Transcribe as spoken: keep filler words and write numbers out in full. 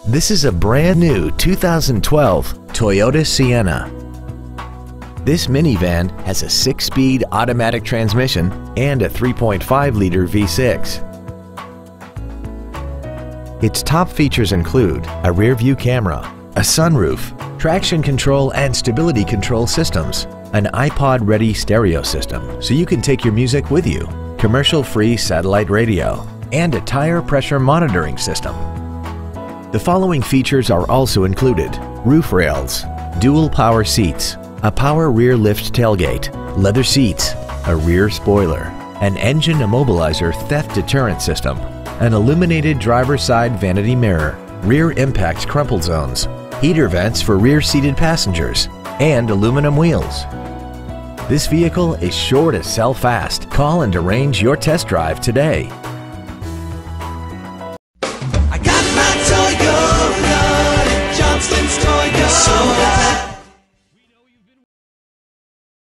This is a brand new two thousand twelve Toyota Sienna. This minivan has a six-speed automatic transmission and a three point five liter V six. Its top features include a rear-view camera, a sunroof, traction control and stability control systems, an iPod-ready stereo system so you can take your music with you, commercial-free satellite radio, and a tire pressure monitoring system. The following features are also included: roof rails, dual power seats, a power rear lift tailgate, leather seats, a rear spoiler, an engine immobilizer theft deterrent system, an illuminated driver's side vanity mirror, rear impact crumple zones, heater vents for rear-seated passengers, and aluminum wheels. This vehicle is sure to sell fast. Call and arrange your test drive today.